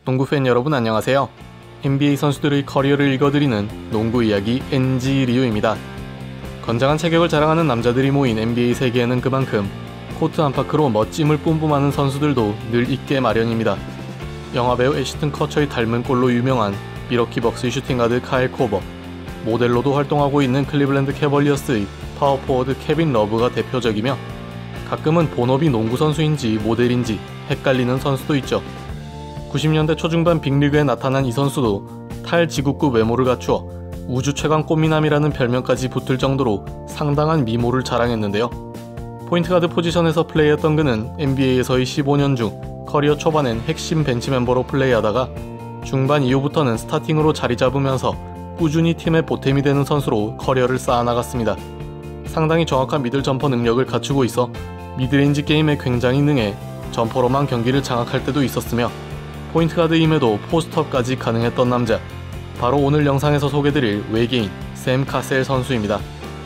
농구 팬 여러분 안녕하세요. NBA 선수들의 커리어를 읽어드리는 농구 이야기 NG 리우입니다. 건장한 체격을 자랑하는 남자들이 모인 NBA 세계에는 그만큼 코트 안팎으로 멋짐을 뿜뿜하는 선수들도 늘 있게 마련입니다. 영화배우 애쉬튼 커처의 닮은 꼴로 유명한 미러키 벅스의 슈팅가드 카일 코버, 모델로도 활동하고 있는 클리블랜드 캐벌리어스의 파워포워드 케빈 러브가 대표적이며 가끔은 본업이 농구 선수인지 모델인지 헷갈리는 선수도 있죠. 90년대 초중반 빅리그에 나타난 이 선수도 탈지구급 외모를 갖추어 우주 최강 꽃미남이라는 별명까지 붙을 정도로 상당한 미모를 자랑했는데요. 포인트가드 포지션에서 플레이했던 그는 NBA에서의 15년 중 커리어 초반엔 핵심 벤치 멤버로 플레이하다가 중반 이후부터는 스타팅으로 자리 잡으면서 꾸준히 팀의 보탬이 되는 선수로 커리어를 쌓아나갔습니다. 상당히 정확한 미들 점퍼 능력을 갖추고 있어 미드레인지 게임에 굉장히 능해 점퍼로만 경기를 장악할 때도 있었으며 포인트가드임에도 포스트업까지 가능했던 남자, 바로 오늘 영상에서 소개드릴 외계인 샘 카셀 선수입니다.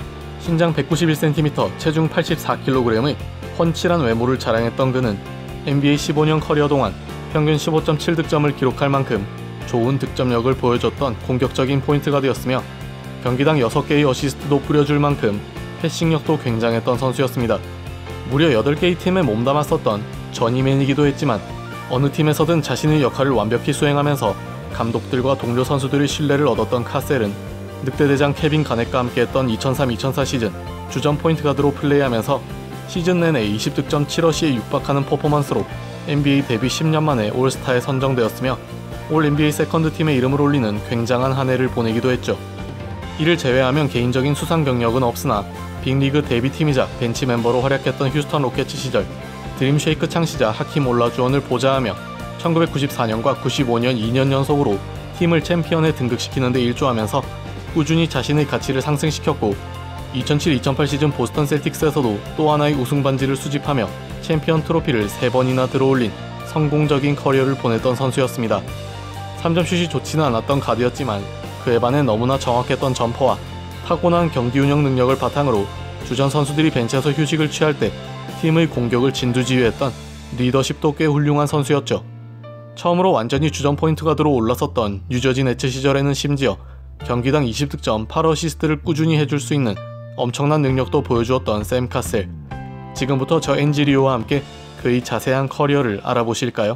신장 191cm, 체중 84kg의 훤칠한 외모를 자랑했던 그는 NBA 15년 커리어 동안 평균 15.7득점을 기록할 만큼 좋은 득점력을 보여줬던 공격적인 포인트가드였으며 경기당 6개의 어시스트도 뿌려줄 만큼 패싱력도 굉장했던 선수였습니다. 무려 8개의 팀에 몸담았었던 저니맨이기도 했지만 어느 팀에서든 자신의 역할을 완벽히 수행하면서 감독들과 동료 선수들의 신뢰를 얻었던 카셀은 늑대대장 케빈 가넷과 함께했던 2003-2004 시즌 주전 포인트가드로 플레이하면서 시즌 내내 20득점 7어시에 육박하는 퍼포먼스로 NBA 데뷔 10년 만에 올스타에 선정되었으며 올 NBA 세컨드 팀의 이름을 올리는 굉장한 한 해를 보내기도 했죠. 이를 제외하면 개인적인 수상 경력은 없으나 빅리그 데뷔팀이자 벤치 멤버로 활약했던 휴스턴 로켓츠 시절 드림쉐이크 창시자 하킴 올라주원을 보좌하며 1994년과 95년 2년 연속으로 팀을 챔피언에 등극시키는 데 일조하면서 꾸준히 자신의 가치를 상승시켰고 2007-2008 시즌 보스턴 셀틱스에서도 또 하나의 우승 반지를 수집하며 챔피언 트로피를 3번이나 들어올린 성공적인 커리어를 보냈던 선수였습니다. 3점슛이 좋지는 않았던 가드였지만 그에 반해 너무나 정확했던 점퍼와 타고난 경기 운영 능력을 바탕으로 주전 선수들이 벤치에서 휴식을 취할 때 팀의 공격을 진두지휘했던 리더십도 꽤 훌륭한 선수였죠. 처음으로 완전히 주전 포인트가드로 올랐었던 뉴저지 네츠 시절에는 심지어 경기당 20득점 8어시스트를 꾸준히 해줄 수 있는 엄청난 능력도 보여주었던 샘 카셀. 지금부터 저 NG 리오와 함께 그의 자세한 커리어를 알아보실까요?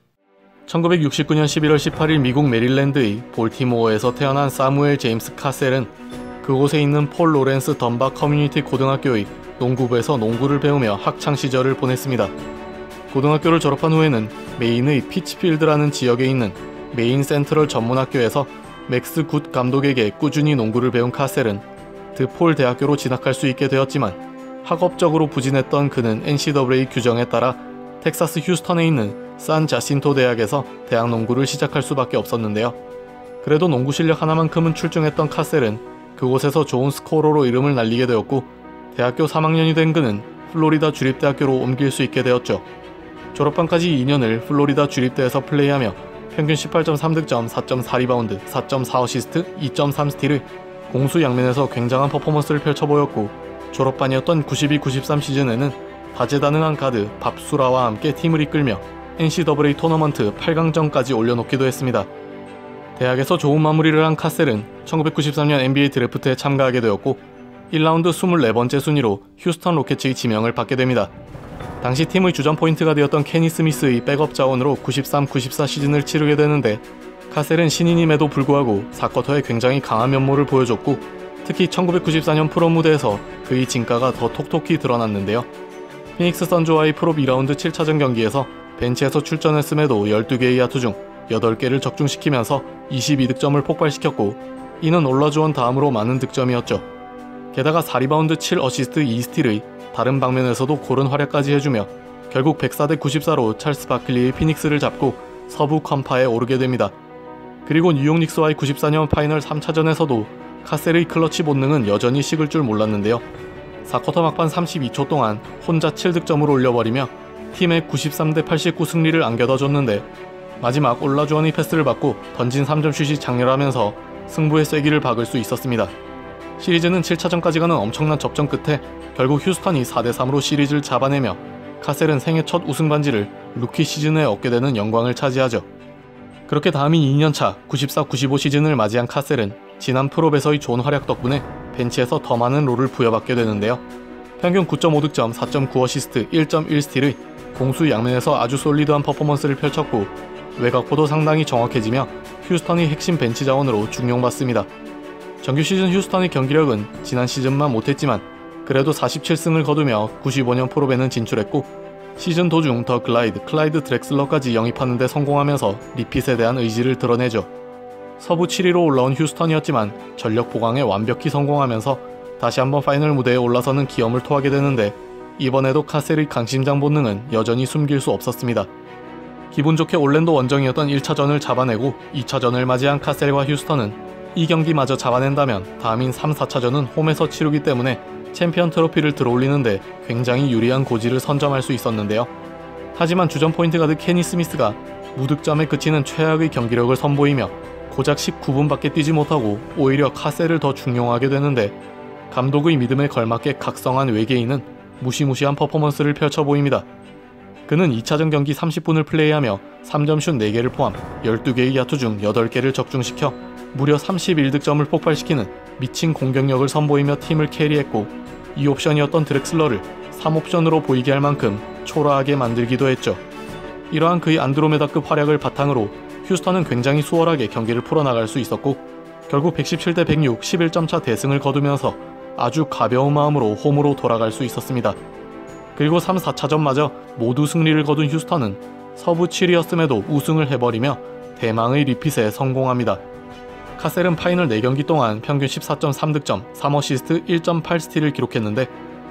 1969년 11월 18일 미국 메릴랜드의 볼티모어에서 태어난 사무엘 제임스 카셀은 그곳에 있는 폴 로렌스 던바 커뮤니티 고등학교의 농구부에서 농구를 배우며 학창시절을 보냈습니다. 고등학교를 졸업한 후에는 메인의 피치필드라는 지역에 있는 메인 센트럴 전문학교에서 맥스 굿 감독에게 꾸준히 농구를 배운 카셀은 드폴 대학교로 진학할 수 있게 되었지만 학업적으로 부진했던 그는 NCAA 규정에 따라 텍사스 휴스턴에 있는 산 자신토 대학에서 대학 농구를 시작할 수밖에 없었는데요. 그래도 농구 실력 하나만큼은 출중했던 카셀은 그곳에서 좋은 스코러로 이름을 날리게 되었고 대학교 3학년이 된 그는 플로리다 주립대학교로 옮길 수 있게 되었죠. 졸업반까지 2년을 플로리다 주립대에서 플레이하며 평균 18.3득점, 4.4리바운드, 4.4어시스트, 2.3스틸의 공수 양면에서 굉장한 퍼포먼스를 펼쳐보였고 졸업반이었던 92-93 시즌에는 다재다능한 가드 밥수라와 함께 팀을 이끌며 NCAA 토너먼트 8강전까지 올려놓기도 했습니다. 대학에서 좋은 마무리를 한 카셀은 1993년 NBA 드래프트에 참가하게 되었고 1라운드 24번째 순위로 휴스턴 로켓츠의 지명을 받게 됩니다. 당시 팀의 주전 포인트가 되었던 케니 스미스의 백업 자원으로 93-94 시즌을 치르게 되는데 카셀은 신인임에도 불구하고 4쿼터에 굉장히 강한 면모를 보여줬고 특히 1994년 프로 무대에서 그의 진가가 더 톡톡히 드러났는데요. 피닉스 선즈와의 프로 2라운드 7차전 경기에서 벤치에서 출전했음에도 12개의 야투 중 8개를 적중시키면서 22득점을 폭발시켰고 이는 올라주원 다음으로 많은 득점이었죠. 게다가 4리바운드 7어시스트 2스틸의 다른 방면에서도 고른 활약까지 해주며 결국 104-94로 찰스 바클리의 피닉스를 잡고 서부 컴파에 오르게 됩니다. 그리고 뉴욕 닉스와의 94년 파이널 3차전에서도 카셀의 클러치 본능은 여전히 식을 줄 몰랐는데요. 4쿼터 막판 32초 동안 혼자 7득점을 올려버리며 팀의 93-89 승리를 안겨다 줬는데 마지막 올라주원의 패스를 받고 던진 3점슛이 장렬하면서 승부의 쐐기를 박을 수 있었습니다. 시리즈는 7차전까지 가는 엄청난 접전 끝에 결국 휴스턴이 4대3으로 시리즈를 잡아내며 카셀은 생애 첫 우승 반지를 루키 시즌에 얻게 되는 영광을 차지하죠. 그렇게 다음인 2년차 94-95 시즌을 맞이한 카셀은 지난 프롭에서의 좋은 활약 덕분에 벤치에서 더 많은 롤을 부여받게 되는데요. 평균 9.5득점, 4.9어시스트, 1.1스틸의 공수 양면에서 아주 솔리드한 퍼포먼스를 펼쳤고 외곽포도 상당히 정확해지며 휴스턴의 핵심 벤치 자원으로 중용받습니다. 정규 시즌 휴스턴의 경기력은 지난 시즌만 못했지만 그래도 47승을 거두며 95년 프롭에는 진출했고 시즌 도중 더 글라이드, 클라이드 드렉슬러까지 영입하는 데 성공하면서 리핏에 대한 의지를 드러내죠. 서부 7위로 올라온 휴스턴이었지만 전력 보강에 완벽히 성공하면서 다시 한번 파이널 무대에 올라서는 기염을 토하게 되는데 이번에도 카셀의 강심장 본능은 여전히 숨길 수 없었습니다. 기분 좋게 올랜도 원정이었던 1차전을 잡아내고 2차전을 맞이한 카셀과 휴스턴은 이 경기마저 잡아낸다면 다음인 3, 4차전은 홈에서 치르기 때문에 챔피언 트로피를 들어올리는데 굉장히 유리한 고지를 선점할 수 있었는데요. 하지만 주전 포인트 가드 케니 스미스가 무득점에 그치는 최악의 경기력을 선보이며 고작 19분밖에 뛰지 못하고 오히려 카셀을 더 중용하게 되는데 감독의 믿음에 걸맞게 각성한 외계인은 무시무시한 퍼포먼스를 펼쳐 보입니다. 그는 2차전 경기 30분을 플레이하며 3점슛 4개를 포함 12개의 야투 중 8개를 적중시켜 무려 31득점을 폭발시키는 미친 공격력을 선보이며 팀을 캐리했고 2옵션이었던 드렉슬러를 3옵션으로 보이게 할 만큼 초라하게 만들기도 했죠. 이러한 그의 안드로메다급 활약을 바탕으로 휴스턴은 굉장히 수월하게 경기를 풀어나갈 수 있었고 결국 117대 106, 11점 차 대승을 거두면서 아주 가벼운 마음으로 홈으로 돌아갈 수 있었습니다. 그리고 3, 4차전마저 모두 승리를 거둔 휴스턴은 서부 7위였음에도 우승을 해버리며 대망의 리핏에 성공합니다. 카셀은 파이널 4경기 동안 평균 14.3득점, 3어시스트, 1.8스틸을 기록했는데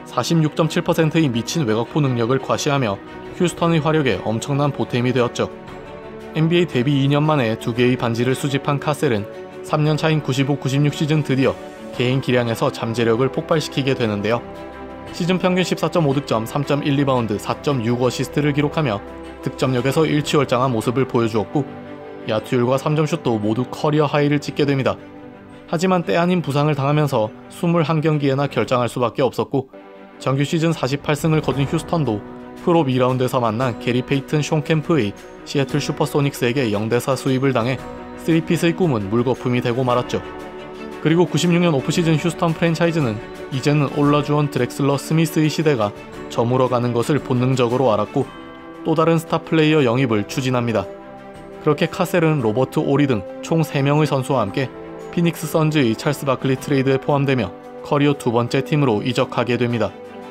46.7%의 미친 외곽포 능력을 과시하며 휴스턴의 화력에 엄청난 보탬이 되었죠. NBA 데뷔 2년 만에 2개의 반지를 수집한 카셀은 3년 차인 95-96 시즌 드디어 개인 기량에서 잠재력을 폭발시키게 되는데요. 시즌 평균 14.5득점, 3.1리바운드, 4.6어시스트를 기록하며 득점력에서 일취월장한 모습을 보여주었고 야투율과 3점슛도 모두 커리어 하이를 찍게 됩니다. 하지만 때 아닌 부상을 당하면서 21경기에나 결장할 수밖에 없었고 정규 시즌 48승을 거둔 휴스턴도 프로 2라운드에서 만난 게리 페이튼 숀 캠프의 시애틀 슈퍼소닉스에게 0대4 수입을 당해 3핏의 꿈은 물거품이 되고 말았죠. 그리고 96년 오프시즌 휴스턴 프랜차이즈는 이제는 올라주온 드렉슬러 스미스의 시대가 저물어가는 것을 본능적으로 알았고 또 다른 스타 플레이어 영입을 추진합니다. 그렇게 카셀은 로버트 오리 등 총 3명의 선수와 함께 피닉스 선즈의 찰스 바클리 트레이드에 포함되며 커리어 2번째 팀으로 이적하게 됩니다.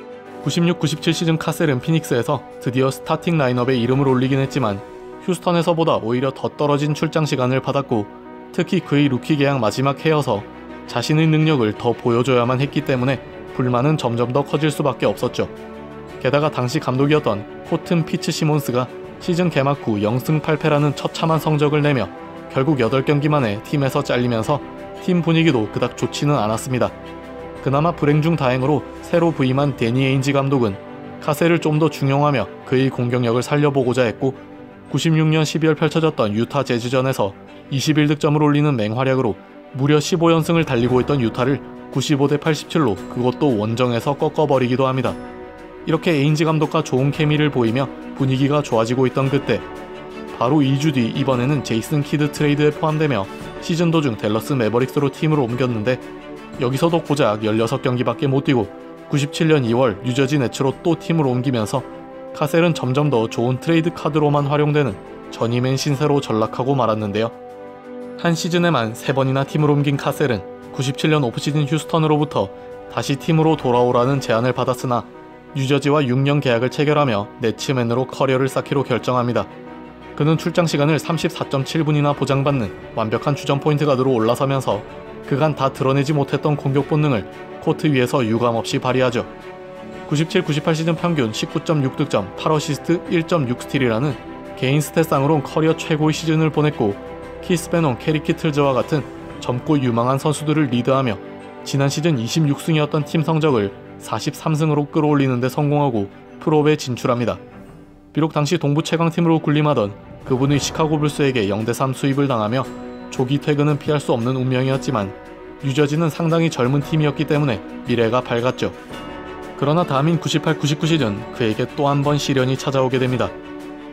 96-97 시즌 카셀은 피닉스에서 드디어 스타팅 라인업에 이름을 올리긴 했지만 휴스턴에서보다 오히려 더 떨어진 출장 시간을 받았고 특히 그의 루키 계약 마지막 해여서 자신의 능력을 더 보여줘야만 했기 때문에 불만은 점점 더 커질 수밖에 없었죠. 게다가 당시 감독이었던 코튼 피츠 시몬스가 시즌 개막 후 0승 8패라는 처참한 성적을 내며 결국 8경기 만에 팀에서 잘리면서 팀 분위기도 그닥 좋지는 않았습니다. 그나마 불행 중 다행으로 새로 부임한 데니 에인지 감독은 카셀을 좀 더 중용하며 그의 공격력을 살려보고자 했고 96년 12월 펼쳐졌던 유타 재즈전에서 21득점을 올리는 맹활약으로 무려 15연승을 달리고 있던 유타를 95대 87로 그것도 원정에서 꺾어버리기도 합니다. 이렇게 에인지 감독과 좋은 케미를 보이며 분위기가 좋아지고 있던 그때 바로 2주 뒤 이번에는 제이슨 키드 트레이드에 포함되며 시즌 도중 댈러스 매버릭스로 팀을 옮겼는데 여기서도 고작 16경기밖에 못 뛰고 97년 2월 뉴저지 네츠로 또 팀을 옮기면서 카셀은 점점 더 좋은 트레이드 카드로만 활용되는 전임맨 신세로 전락하고 말았는데요. 한 시즌에만 3번이나 팀을 옮긴 카셀은 97년 오프시즌 휴스턴으로부터 다시 팀으로 돌아오라는 제안을 받았으나 뉴저지와 6년 계약을 체결하며 네츠맨으로 커리어를 쌓기로 결정합니다. 그는 출장 시간을 34.7분이나 보장받는 완벽한 주전 포인트 가드로 올라서면서 그간 다 드러내지 못했던 공격 본능을 코트 위에서 유감없이 발휘하죠. 97-98 시즌 평균 19.6득점, 8어시스트, 1.6스틸이라는 개인 스탯상으론 커리어 최고의 시즌을 보냈고 키스 베논, 캐리 키틀즈와 같은 젊고 유망한 선수들을 리드하며 지난 시즌 26승이었던 팀 성적을 43승으로 끌어올리는 데 성공하고 프로에 진출합니다. 비록 당시 동부 최강팀으로 군림하던 그분의 시카고 불스에게 0대3 수입을 당하며 조기 퇴근은 피할 수 없는 운명이었지만 뉴저지는 상당히 젊은 팀이었기 때문에 미래가 밝았죠. 그러나 다음인 98-99 시즌 그에게 또 한 번 시련이 찾아오게 됩니다.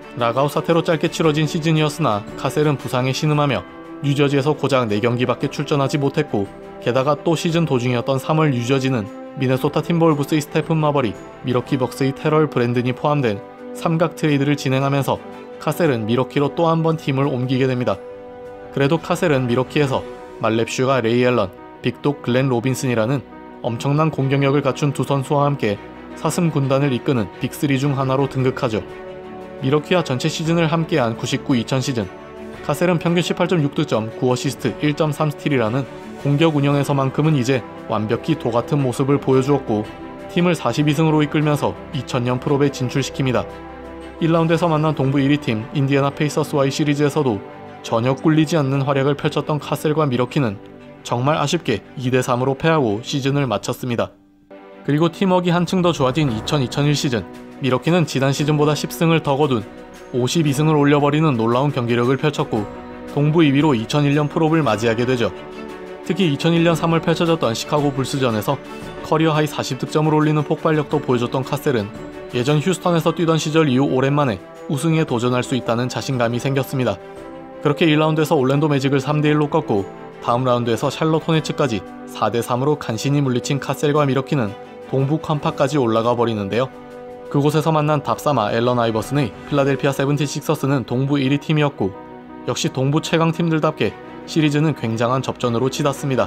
라가웃 사태로 짧게 치러진 시즌이었으나 카셀은 부상에 신음하며 뉴저지에서 고작 4경기밖에 출전하지 못했고, 게다가 또 시즌 도중이었던 3월 뉴저지는 미네소타 팀버울브스의 스테픈 마버리, 밀워키 벅스의 테럴 브랜든이 포함된 삼각 트레이드를 진행하면서 카셀은 밀워키로 또 한 번 팀을 옮기게 됩니다. 그래도 카셀은 밀워키에서 말렙슈가 레이 앨런, 빅독 글렌 로빈슨이라는 엄청난 공격력을 갖춘 두 선수와 함께 사슴 군단을 이끄는 빅3 중 하나로 등극하죠. 밀워키와 전체 시즌을 함께한 99-2000 시즌, 카셀은 평균 18.6득점, 9어시스트, 1.3스틸이라는 공격 운영에서만큼은 이제 완벽히 도같은 모습을 보여주었고, 팀을 42승으로 이끌면서 2000년 프로배에 진출시킵니다. 1라운드에서 만난 동부 1위 팀 인디애나 페이서스와의 시리즈에서도 전혀 꿀리지 않는 활약을 펼쳤던 카셀과 밀워키는 정말 아쉽게 2대3으로 패하고 시즌을 마쳤습니다. 그리고 팀워크가 한층 더 좋아진 2000-2001 시즌, 밀워키는 지난 시즌보다 10승을 더 거둔 52승을 올려버리는 놀라운 경기력을 펼쳤고, 동부 2위로 2001년 프로를 맞이하게 되죠. 특히 2001년 3월 펼쳐졌던 시카고 불스전에서 커리어 하이 40득점을 올리는 폭발력도 보여줬던 카셀은 예전 휴스턴에서 뛰던 시절 이후 오랜만에 우승에 도전할 수 있다는 자신감이 생겼습니다. 그렇게 1라운드에서 올랜도 매직을 3대1로 꺾고 다음 라운드에서 샬럿 호네츠까지 4대3으로 간신히 물리친 카셀과 밀워키는 동부 컴파까지 올라가 버리는데요. 그곳에서 만난 답사마 앨런 아이버슨의 필라델피아 세븐티식서스는 동부 1위 팀이었고, 역시 동부 최강 팀들답게 시리즈는 굉장한 접전으로 치닫습니다.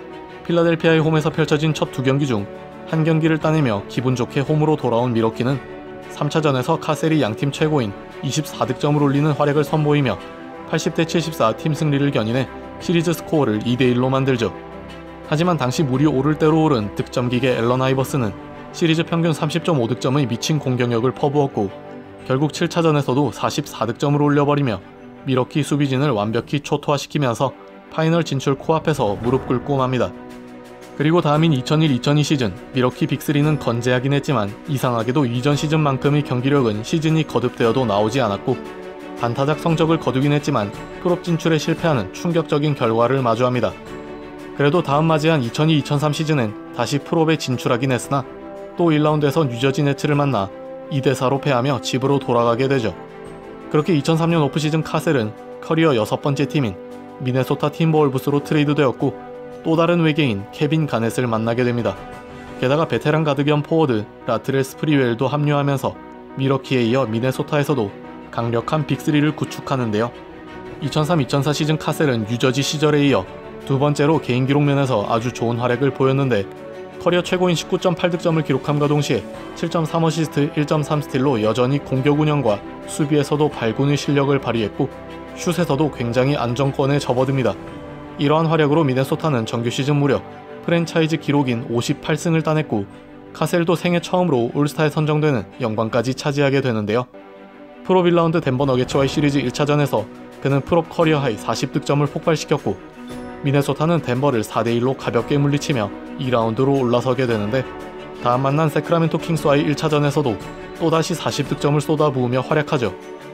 필라델피아의 홈에서 펼쳐진 첫 두 경기 중 한 경기를 따내며 기분 좋게 홈으로 돌아온 밀워키는 3차전에서 카셀이 양팀 최고인 24득점을 올리는 활약을 선보이며 80대74 팀 승리를 견인해 시리즈 스코어를 2대1로 만들죠. 하지만 당시 물이 오를 대로 오른 득점기계 앨런 아이버스는 시리즈 평균 30.5득점의 미친 공격력을 퍼부었고, 결국 7차전에서도 44득점을 올려버리며 밀워키 수비진을 완벽히 초토화시키면서 파이널 진출 코앞에서 무릎 꿇고 맙니다. 그리고 다음인 2001-2002 시즌, 밀워키 빅3는 건재하긴 했지만 이상하게도 이전 시즌만큼의 경기력은 시즌이 거듭되어도 나오지 않았고, 반타작 성적을 거두긴 했지만 프로 진출에 실패하는 충격적인 결과를 마주합니다. 그래도 다음 맞이한 2002-2003 시즌엔 다시 프로에 진출하긴 했으나 또 1라운드에서 뉴저지 네츠를 만나 2대4로 패하며 집으로 돌아가게 되죠. 그렇게 2003년 오프시즌 카셀은 커리어 6번째 팀인 미네소타 팀버울브스로 트레이드되었고, 또 다른 외계인 케빈 가넷을 만나게 됩니다. 게다가 베테랑 가드 겸 포워드 라트렐 스프리웰도 합류하면서 밀워키에 이어 미네소타에서도 강력한 빅3를 구축하는데요. 2003-2004 시즌 카셀은 뉴저지 시절에 이어 두 번째로 개인 기록 면에서 아주 좋은 활약을 보였는데, 커리어 최고인 19.8득점을 기록함과 동시에 7.3어시스트, 1.3스틸로 여전히 공격 운영과 수비에서도 발군의 실력을 발휘했고, 슛에서도 굉장히 안정권에 접어듭니다. 이러한 활약으로 미네소타는 정규 시즌 무려 프랜차이즈 기록인 58승을 따냈고, 카셀도 생애 처음으로 올스타에 선정되는 영광까지 차지하게 되는데요. 프로 1라운드 덴버 너게츠와의 시리즈 1차전에서 그는 프로 커리어 하이 40득점을 폭발시켰고, 미네소타는 덴버를 4대1로 가볍게 물리치며 2라운드로 올라서게 되는데, 다음 만난 세크라멘토 킹스와의 1차전에서도 또다시 40득점을 쏟아부으며 활약하죠.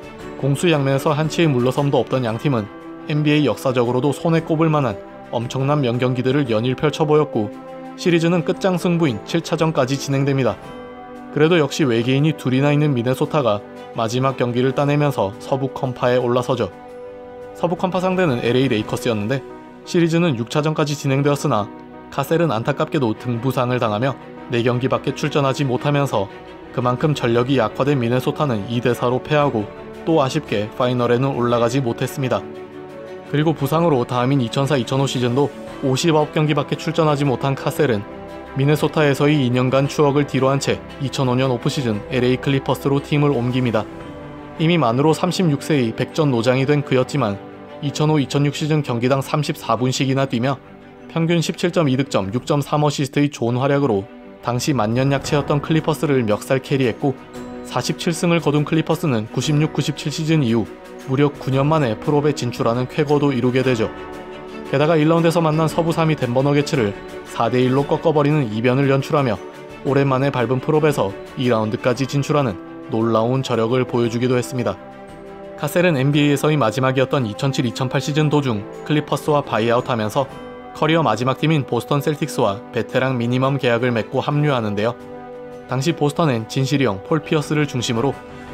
공수양면에서 한치의 물러섬도 없던 양팀은 NBA 역사적으로도 손에 꼽을 만한 엄청난 명경기들을 연일 펼쳐보였고, 시리즈는 끝장 승부인 7차전까지 진행됩니다. 그래도 역시 외계인이 둘이나 있는 미네소타가 마지막 경기를 따내면서 서부 컴파에 올라서죠. 서부 컴파 상대는 LA 레이커스였는데, 시리즈는 6차전까지 진행되었으나 카셀은 안타깝게도 등 부상을 당하며 4경기밖에 출전하지 못하면서 그만큼 전력이 약화된 미네소타는 2대4로 패하고 또 아쉽게 파이널에는 올라가지 못했습니다. 그리고 부상으로 다음인 2004-2005 시즌도 59경기밖에 출전하지 못한 카셀은 미네소타에서의 2년간 추억을 뒤로한 채 2005년 오프시즌 LA 클리퍼스로 팀을 옮깁니다. 이미 만으로 36세의 백전 노장이 된 그였지만 2005-2006 시즌 경기당 34분씩이나 뛰며 평균 17.2득점, 6.3어시스트의 좋은 활약으로 당시 만년약체였던 클리퍼스를 멱살 캐리했고, 47승을 거둔 클리퍼스는 96-97 시즌 이후 무려 9년 만에 프로에 진출하는 쾌거도 이루게 되죠. 게다가 1라운드에서 만난 서부 3위 덴버 너게츠를 4대1로 꺾어버리는 이변을 연출하며 오랜만에 밟은 프로에서 2라운드까지 진출하는 놀라운 저력을 보여주기도 했습니다. 카셀은 NBA에서의 마지막이었던 2007-2008 시즌 도중 클리퍼스와 바이아웃하면서 커리어 마지막 팀인 보스턴 셀틱스와 베테랑 미니멈 계약을 맺고 합류하는데요. 당시 보스턴엔 진시리 형, 폴 피어스를 중심으로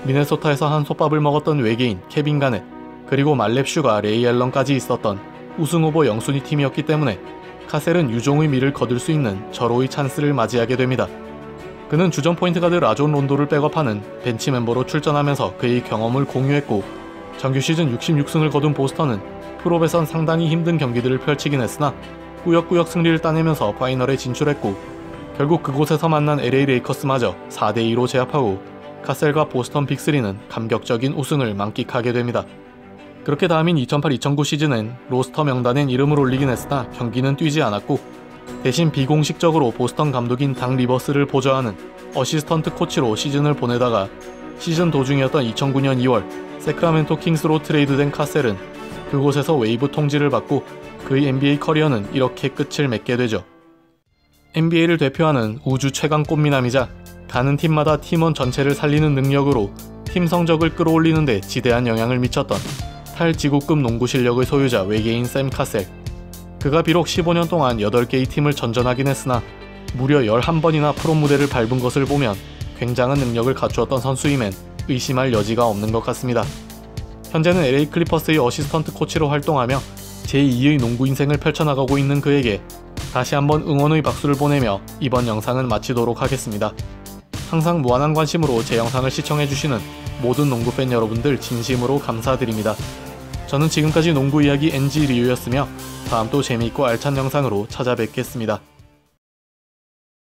미네소타에서 한솥밥을 먹었던 외계인 케빈 가넷, 그리고 말렙 슈가 레이 앨런까지 있었던 우승후보 영순위 팀이었기 때문에 카셀은 유종의 미를 거둘 수 있는 절호의 찬스를 맞이하게 됩니다. 그는 주전 포인트 가드 라존 론도를 백업하는 벤치 멤버로 출전하면서 그의 경험을 공유했고, 정규 시즌 66승을 거둔 보스턴은 프롭에선 상당히 힘든 경기들을 펼치긴 했으나 꾸역꾸역 승리를 따내면서 파이널에 진출했고, 결국 그곳에서 만난 LA 레이커스마저 4대2로 제압하고 카셀과 보스턴 빅3는 감격적인 우승을 만끽하게 됩니다. 그렇게 다음인 2008-2009 시즌엔 로스터 명단엔 이름을 올리긴 했으나 경기는 뛰지 않았고, 대신 비공식적으로 보스턴 감독인 닥 리버스를 보좌하는 어시스턴트 코치로 시즌을 보내다가 시즌 도중이었던 2009년 2월 세크라멘토 킹스로 트레이드된 카셀은 그곳에서 웨이브 통지를 받고 그의 NBA 커리어는 이렇게 끝을 맺게 되죠. NBA를 대표하는 우주 최강 꽃미남이자 가는 팀마다 팀원 전체를 살리는 능력으로 팀 성적을 끌어올리는 데 지대한 영향을 미쳤던 탈지구급 농구 실력의 소유자 외계인 샘 카셀. 그가 비록 15년 동안 8개의 팀을 전전하긴 했으나 무려 11번이나 프로 무대를 밟은 것을 보면 굉장한 능력을 갖추었던 선수임엔 의심할 여지가 없는 것 같습니다. 현재는 LA 클리퍼스의 어시스턴트 코치로 활동하며 제2의 농구 인생을 펼쳐나가고 있는 그에게 다시 한번 응원의 박수를 보내며 이번 영상은 마치도록 하겠습니다. 항상 무한한 관심으로 제 영상을 시청해주시는 모든 농구 팬 여러분들 진심으로 감사드립니다. 저는 지금까지 농구 이야기 NG 리우였으며 다음 또 재미있고 알찬 영상으로 찾아뵙겠습니다.